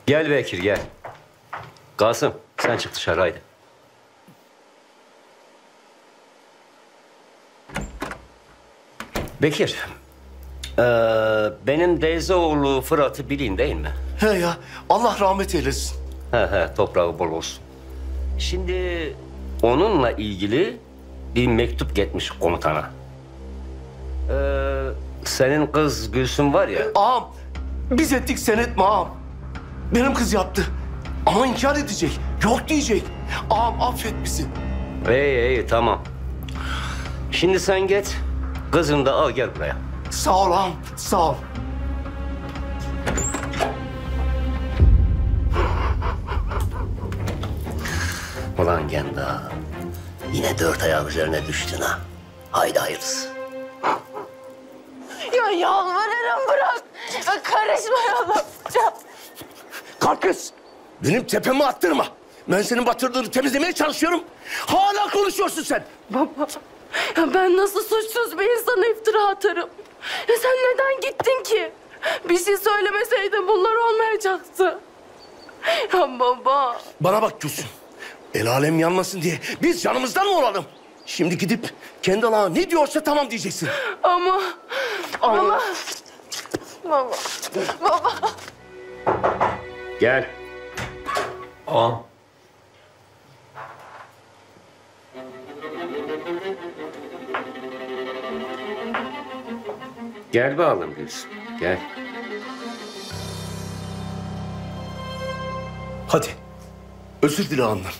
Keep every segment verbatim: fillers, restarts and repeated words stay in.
Gel Bekir gel. Kasım sen çık dışarı haydi. Bekir, ee, benim Deyzeoğlu Fırat'ı bilin değil mi? He ya, Allah rahmet eylesin. He he, toprağı bol olsun. Şimdi onunla ilgili bir mektup gitmiş komutana. Ee, senin kız Gülsüm var ya... Ağam, biz ettik sen etme ağam. Benim kız yaptı. Ama inkar edecek, yok diyecek. Ağam affet bizi. İyi iyi, tamam. Şimdi sen git, kızını da al gel buraya. Sağ ol ağam, sağ ol. Ulan Genda, yine dört ayak üzerine düştün ha. Haydi hayırlısı. Ya yalvarırım bırak. Ya karışmayalım. Ya. Kalk kız, benim tepemi attırma. Ben senin batırdığını temizlemeye çalışıyorum. Hala konuşuyorsun sen. Baba, ya ben nasıl suçsuz bir insana iftira atarım? Ya sen neden gittin ki? Bir şey söylemeseydin bunlar olmayacaktı. Ya baba. Bana bak Gülsüm. El alem yanmasın diye biz canımızdan mı olalım? Şimdi gidip kendi Allah'a ne diyorsa tamam diyeceksin. Ama... Ama... Baba. Baba. Gel. Ağam. Gel bakalım Gülsüm, gel. Hadi, özür dile annem.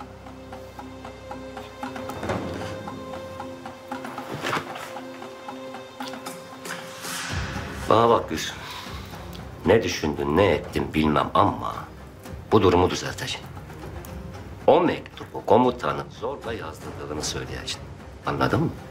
Bana bak Gülsüm. Ne düşündün, ne ettin bilmem ama... bu durumu düzelteceksin. O mektubu komutanın zorla yazdırdığını söyleyeceksin. Anladın mı?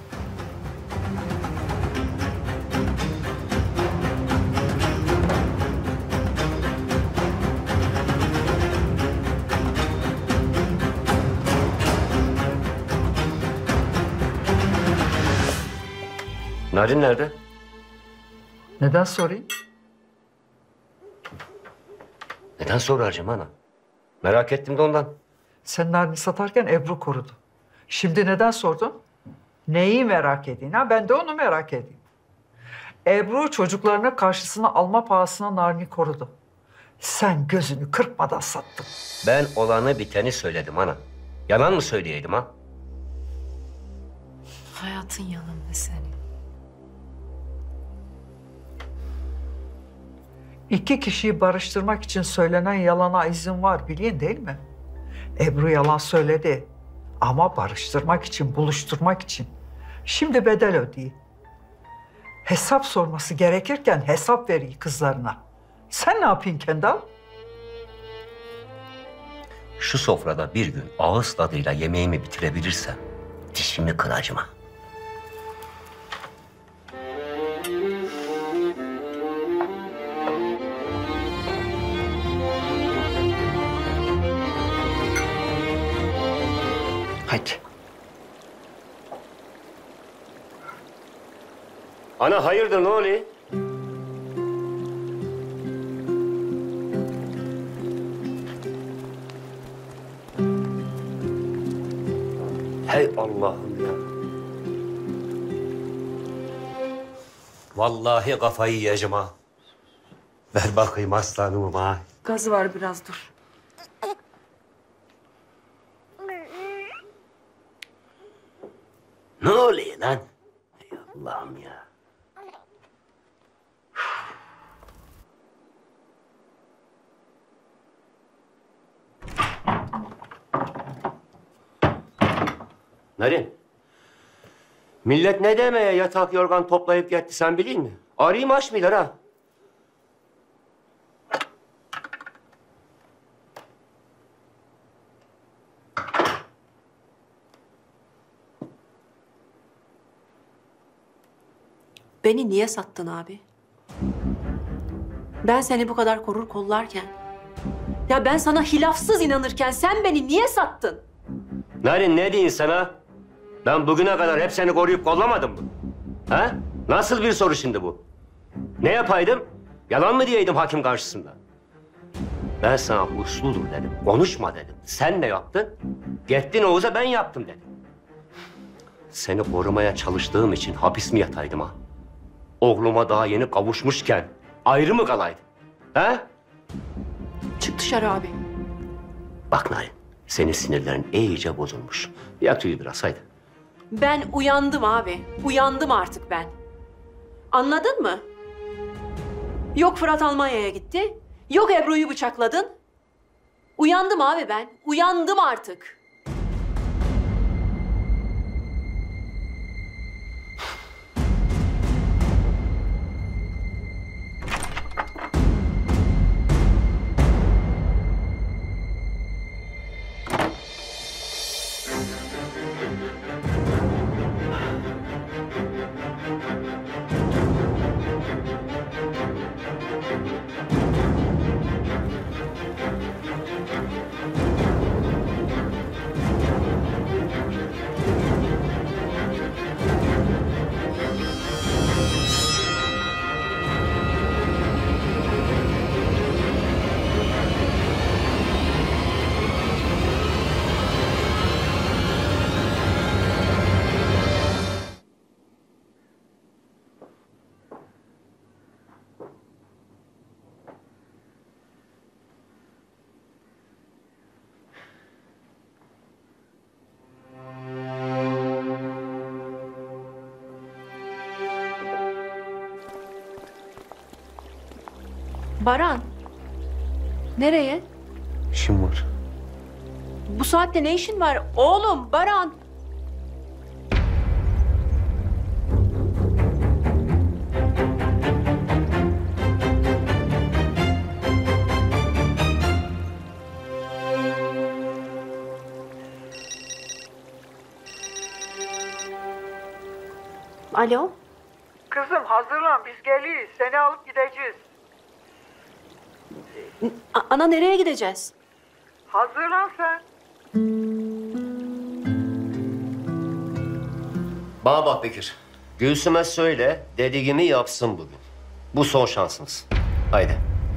Narin nerede? Neden sorayım? Neden soracağım ana? Merak ettim de ondan. Sen Narin'i satarken Ebru korudu. Şimdi neden sordun? Neyi merak edin ha? Ben de onu merak edeyim. Ebru çocuklarını karşısına alma pahasına Narin'i korudu. Sen gözünü kırpmadan sattın. Ben olanı biteni söyledim ana. Yalan mı söyleyeydim ha? Hayatın yalanı senin. İki kişiyi barıştırmak için söylenen yalana izin var bilin değil mi? Ebru yalan söyledi. Ama barıştırmak için, buluşturmak için. Şimdi bedel ödeyin. Hesap sorması gerekirken hesap veriyor kızlarına. Sen ne yapayım Kendal? Şu sofrada bir gün ağız tadıyla yemeğimi bitirebilirsem dişimi kıracağım ha. Hadi. Ana hayırdır ne oluyor? Hey Allah'ım ya. Vallahi kafayı yiyeceğim ha. Ver bakayım aslanım ha. Gazı var biraz dur. Ne oluyor lan? Ey Allah'ım ya. Narin. Millet ne demeye yatak yorgan toplayıp gitti sen bilin mi? Arayayım açmıyorlar ha. Beni niye sattın abi? Ben seni bu kadar korur kollarken... ya ben sana hilafsız inanırken sen beni niye sattın? Narin ne diyeyim sana? Ben bugüne kadar hep seni koruyup kollamadım mı? Ha? Nasıl bir soru şimdi bu? Ne yapaydım? Yalan mı diyeydim hakim karşısında? Ben sana uslu dur dedim. Konuşma dedim. Sen ne yaptın? Gittin Oğuz'a ben yaptım dedim. Seni korumaya çalıştığım için hapis mi yataydım ha? Oğluma daha yeni kavuşmuşken ayrı mı kalaydım? He? Çık dışarı abi. Bak Narin, senin sinirlerin iyice bozulmuş. Yat uyu biraz haydi. Ben uyandım abi. Uyandım artık ben. Anladın mı? Yok Fırat Almanya'ya gitti. Yok Ebru'yu bıçakladın. Uyandım abi ben. Uyandım artık. Baran. Nereye? İşim var. Bu saatte ne işin var? Oğlum Baran. Alo. Kızım hazırlan, biz geliyiz. Seni alıp gideceğiz. A- ana nereye gideceğiz? Hazırlan sen. Bana bak Bekir. Gülsüm'e söyle, dediğimi yapsın bugün. Bu son şansınız. Haydi.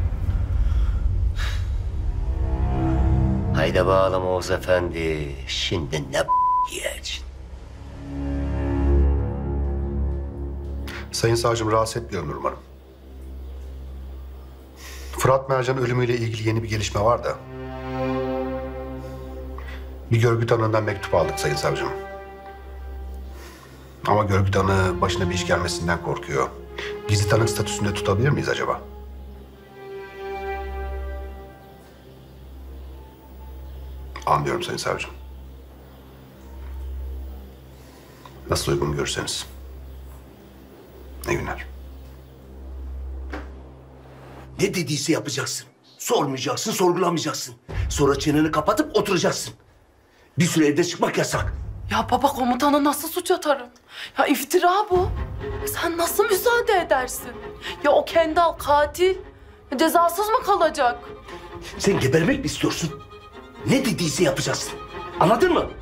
Haydi bağlama Oğuz Efendi. Şimdi ne yiyeceksin? Sayın Savcım rahatsız etmiyorum Nurman Hanım. Fırat Mercan ölümüyle ilgili yeni bir gelişme var da. Bir görgü tanığından mektup aldık Sayın Savcım. Ama görgü tanığı başına bir iş gelmesinden korkuyor. Gizli tanık statüsünde tutabilir miyiz acaba? Anlıyorum Sayın Savcım. Nasıl uygun görürseniz. İyi günler. Ne dediyse yapacaksın. Sormayacaksın, sorgulamayacaksın. Sonra çeneni kapatıp oturacaksın. Bir süre evde çıkmak yasak. Ya baba komutana nasıl suç atarım? Ya iftira bu. Sen nasıl müsaade edersin? Ya o Kendal katil. Cezasız mı kalacak? Sen gebermek mi istiyorsun? Ne dediyse yapacaksın. Anladın mı?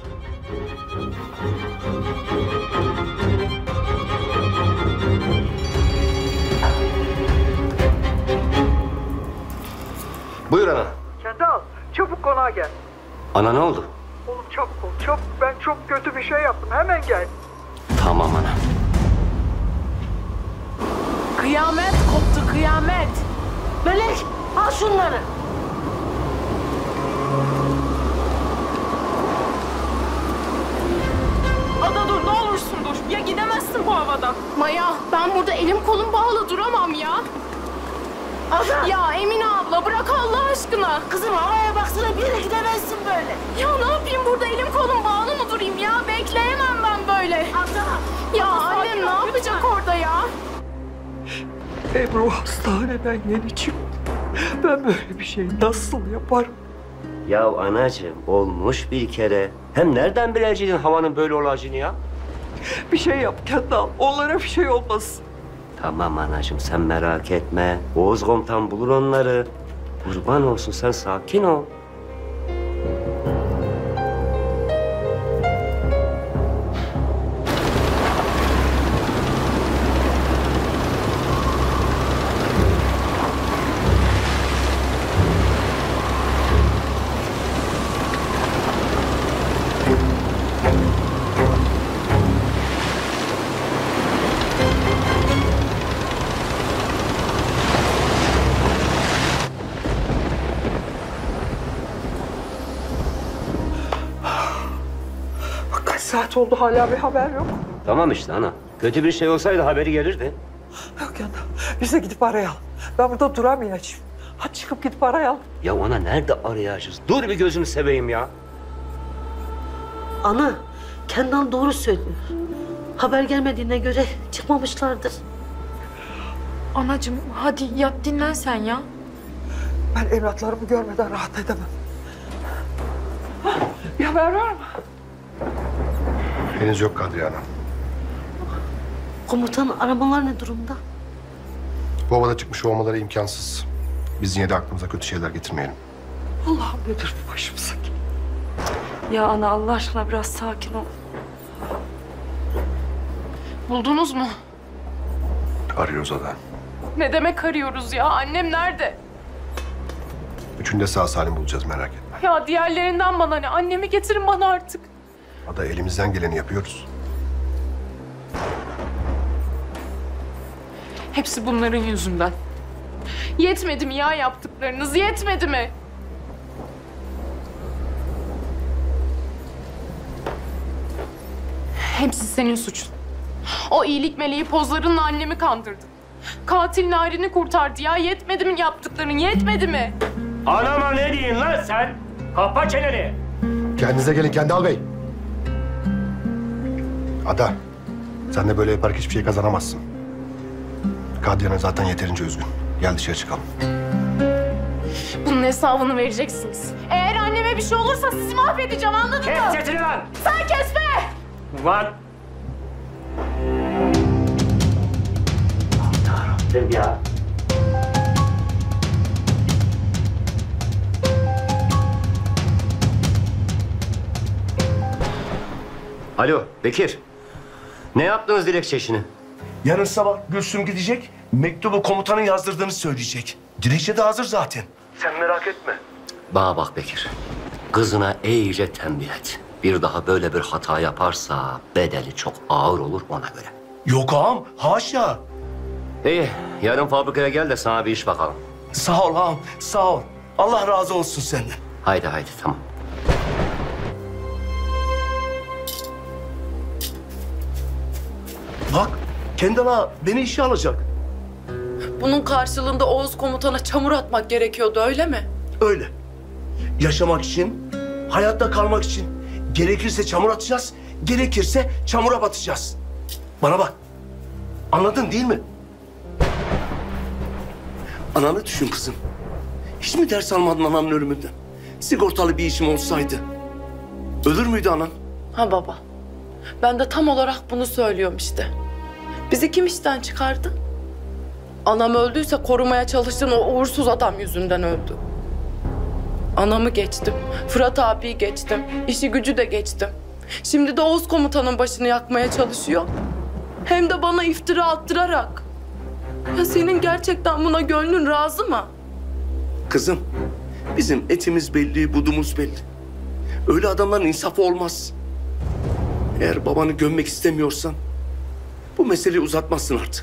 Buyur ana. Kendal, çabuk konağa gel. Ana ne oldu? Oğlum çabuk ol, çabuk. Ben çok kötü bir şey yaptım. Hemen gel. Tamam ana. Kıyamet koptu kıyamet. Melek al şunları. Ada dur ne olursun dur. Ya gidemezsin bu havada. Maya, ben burada elim kolum bağlı duramam ya. Ada. Ya Emine abla bırak Allah aşkına. Kızım havaya baksana bir yere gidemezsin böyle. Ya ne yapayım burada elim kolum bağlı mı durayım ya? Bekleyemem ben böyle. Ada. Ya Ada, annem sakin ne ol, yapacak lütfen. orada ya? Ebru hastaneden yeni çıktı. Ben böyle bir şey nasıl yaparım? Ya anacığım olmuş bir kere. Hem nereden bileceydin havanın böyle olacağını ya? Bir şey yap Kendal. Onlara bir şey olmasın. Tamam anacığım sen merak etme. Oğuz komutan bulur onları. Kurban olsun sen sakin ol. saat oldu hala bir haber yok. Tamam işte ana. Kötü bir şey olsaydı haberi gelirdi. Yok yani biz de gidip arayalım. Ben burada duramayacağım. Hadi çıkıp gidip arayalım. Ya ana nerede arayacağız? Dur bir gözünü seveyim ya. Ana, Kenan doğru söylüyor. Haber gelmediğine göre çıkmamışlardır. Anacığım hadi yat dinlen sen ya. Ben evlatlarımı görmeden rahat edemem. Hah, bir haber var mı? Henüz yok Kadriye Hanım. Komutan aramalar ne durumda? Bu havada çıkmış olmaları imkansız. Biz yine de aklımıza kötü şeyler getirmeyelim. Allah'ım nedir bu başımıza? Ya ana Allah aşkına biraz sakin ol. Buldunuz mu? Arıyoruz o da. Ne demek arıyoruz ya? Annem nerede? Üçünü de sağ salim bulacağız, merak etme. Ya diğerlerinden bana ne? Annemi getirin bana artık. Ada elimizden geleni yapıyoruz. Hepsi bunların yüzünden. Yetmedi mi ya yaptıklarınız? Yetmedi mi? Hepsi senin suçun. O iyilik meleği pozlarınla annemi kandırdın. Katil Narin'i kurtardı ya. Yetmedi mi yaptıkların? Yetmedi mi? Anama ne diyorsun lan sen? Kapa çeneni. Kendinize gelin Kendal Bey. Ada, sen de böyle yaparak hiçbir şey kazanamazsın. Kadriye Hanım zaten yeterince üzgün. Gel dışarı çıkalım. Bunun hesabını vereceksiniz. Eğer anneme bir şey olursa sizi mahvedeceğim, anladın mı? Kes sesini lan. Sen kesme! Lan. Yarabbim ya. Alo Bekir. Ne yaptınız dilekçe işini? Yarın sabah Gülsüm gidecek, mektubu komutanın yazdırdığını söyleyecek. Dilekçe de hazır zaten. Sen merak etme. Bana bak Bekir. Kızına iyice tembih et. Bir daha böyle bir hata yaparsa bedeli çok ağır olur ona göre. Yok ağam, haşa. İyi, yarın fabrikaya gel de sana bir iş bakalım. Sağ ol ağam, sağ ol. Allah razı olsun senden. Haydi haydi tamam. Bak, Kendal ağa beni işe alacak. Bunun karşılığında Oğuz komutana çamur atmak gerekiyordu öyle mi? Öyle. Yaşamak için, hayatta kalmak için gerekirse çamur atacağız, gerekirse çamura batacağız. Bana bak. Anladın değil mi? Ananı düşün kızım. Hiç mi ders almadın ananın ölümünden? Sigortalı bir işim olsaydı. Ölür müydü anan? Ha baba. Ben de tam olarak bunu söylüyorum işte. Bizi kim işten çıkardı? Anam öldüyse korumaya çalıştığın o uğursuz adam yüzünden öldü. Anamı geçtim, Fırat abiyi geçtim, işi gücü de geçtim. Şimdi de Oğuz komutanın başını yakmaya çalışıyor. Hem de bana iftira attırarak. Ya senin gerçekten buna gönlün razı mı? Kızım, bizim etimiz belli, budumuz belli. Öyle adamların insafı olmaz. Eğer babanı gömmek istemiyorsan bu meseleyi uzatmazsın artık.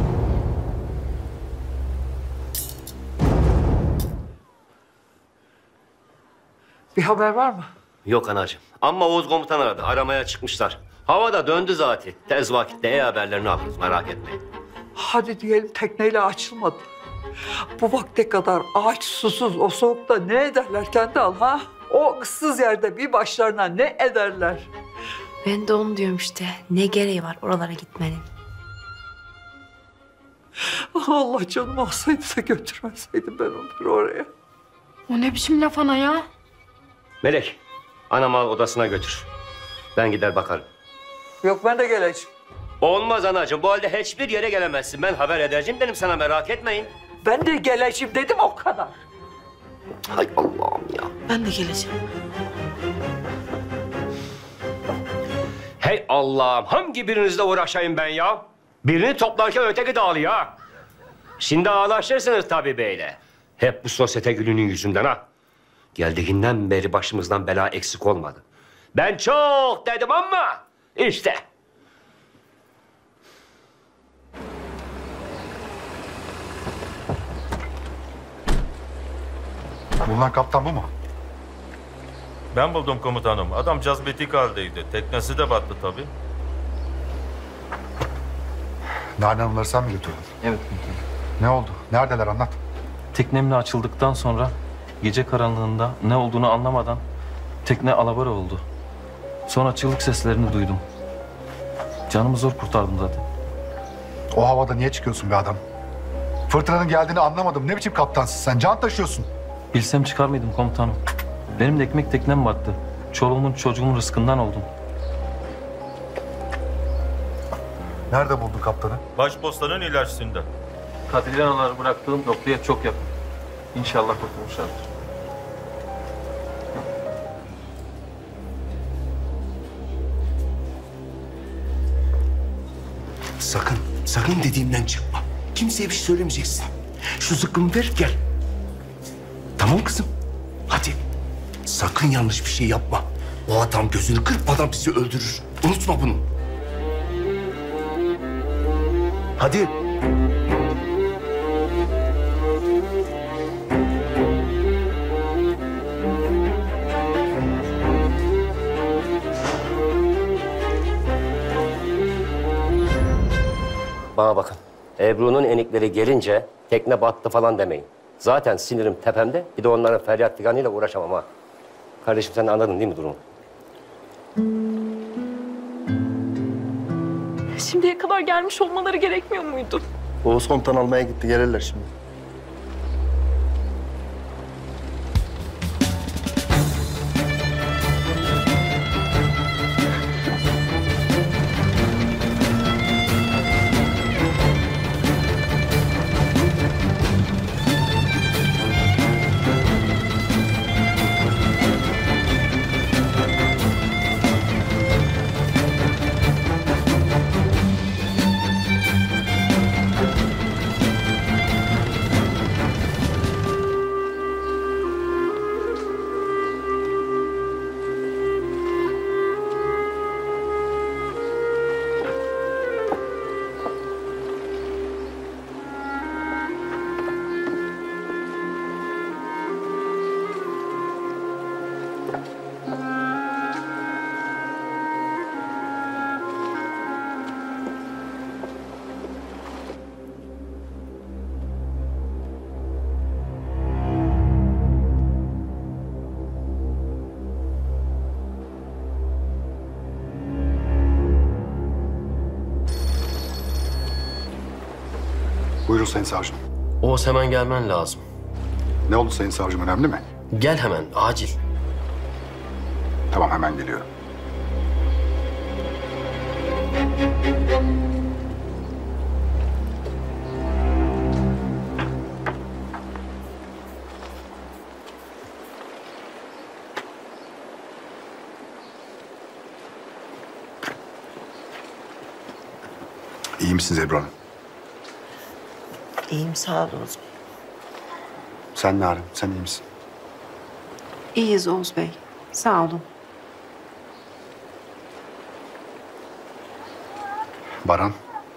Bir haber var mı? Yok anacığım. Ama Oğuz komutan aradı. Aramaya çıkmışlar. Hava da döndü zaten. Tez vakitte iyi haberlerini alırız. Merak etmeyin. Hadi diyelim tekneyle açılmadı. Bu vakte kadar ağaç susuz o soğukta ne ederler Kendal ha? O ıssız yerde bir başlarına ne ederler? Ben de onu diyorum işte. Ne gereği var oralara gitmenin? Allah canım alsaydı da götürmeseydim ben onları oraya. O ne biçim laf ana ya? Melek, anamı al odasına götür. Ben gider bakarım. Yok ben de geleceğim. Olmaz anacığım. Bu halde hiçbir yere gelemezsin. Ben haber edeceğim dedim sana, merak etmeyin. Ben de geleceğim dedim o kadar. Hay Allah'ım ya. Ben de geleceğim. Hey Allah'ım, hangi birinizle uğraşayım ben ya? Birini toplarken öteki dağılıyor ha. Şimdi ağlaşırsınız tabii beyle. Hep bu sosyete gülünün yüzünden ha. Geldiğinden beri başımızdan bela eksik olmadı. Ben çok dedim ama işte. Bulunan kaptan bu mu? Ben buldum komutanım. Adam cazbetik haldeydi. Teknesi de battı tabii. Nalan Hanımları sen mi götürdün? Evet komutanım. Ne oldu? Neredeler anlat. Teknemle açıldıktan sonra gece karanlığında ne olduğunu anlamadan tekne alabora oldu. Sonra çığlık seslerini duydum. Canımı zor kurtardım zaten. O havada niye çıkıyorsun be adam? Fırtınanın geldiğini anlamadım. Ne biçim kaptansın sen? Can taşıyorsun. Bilsem çıkar mıydım komutanım? Benim de ekmek teknem battı. Çoluğumun çocuğumun rızkından oldum. Nerede buldun kaptanı? Başpostanın ilerisinde. Katilanaları bıraktığım noktaya çok yakın. İnşallah kurtulmuşlardır. Sakın, sakın dediğimden çıkma. Kimseye bir şey söylemeyeceksin. Şu zıkkımı ver gel. Tamam kızım. Hadi. Sakın yanlış bir şey yapma. O adam gözünü kırpmadan bizi öldürür. Unutma bunu. Hadi. Bana bakın. Ebru'nun enikleri gelince tekne battı falan demeyin. Zaten sinirim tepemde. Bir de onların feryat figanıyla uğraşamam ha. Kardeşim sen anladın değil mi durumu? Şimdiye kadar gelmiş olmaları gerekmiyor muydu? Oğuz komutan almaya gitti. Gelirler şimdi. Buyurun Sayın Savcım. Oğuz hemen gelmen lazım. Ne oldu Sayın Savcım? Önemli mi? Gel hemen, acil. Tamam, hemen geliyorum. İyi misiniz Ebru Hanım? İyiyim sağ olun Oğuz Bey. Sen Narin, sen iyi misin? İyiyiz Oğuz Bey. Sağ olun. Baran.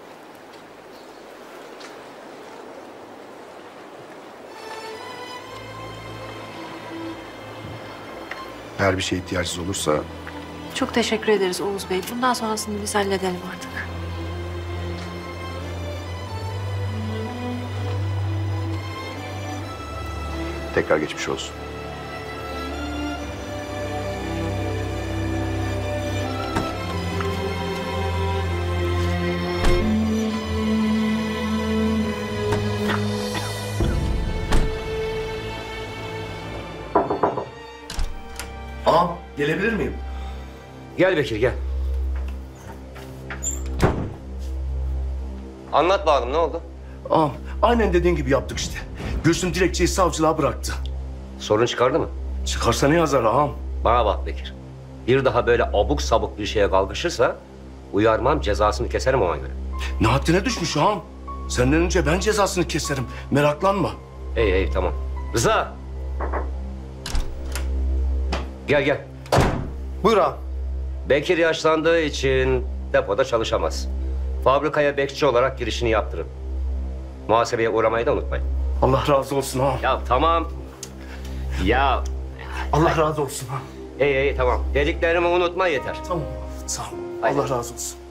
Eğer bir şeye ihtiyacınız olursa Çok teşekkür ederiz Oğuz Bey. Bundan sonrasını biz halledelim artık. tekrar geçmiş olsun. Ağam gelebilir miyim? Gel Bekir gel. Anlat bakalım ne oldu? Ağam aynen dediğin gibi yaptık işte. Gülsüm dilekçeyi savcılığa bıraktı. Sorun çıkardı mı? Çıkarsa ne yazar ağam? Bana bak Bekir. Bir daha böyle abuk sabuk bir şeye kalkışırsa uyarmam, cezasını keserim ona göre. Ne haddine düşmüş ağam? Senden önce ben cezasını keserim. Meraklanma. İyi iyi tamam. Rıza. Gel gel. Buyur ağam. Bekir yaşlandığı için depoda çalışamaz. Fabrikaya bekçi olarak girişini yaptırın. Muhasebeye uğramayı da unutmayın. Allah razı olsun ağam. Ya tamam. Ya Allah razı olsun ağam. İyi iyi tamam. Dediklerimi unutma yeter. Tamam. Sağ ol. Haydi. Allah razı olsun.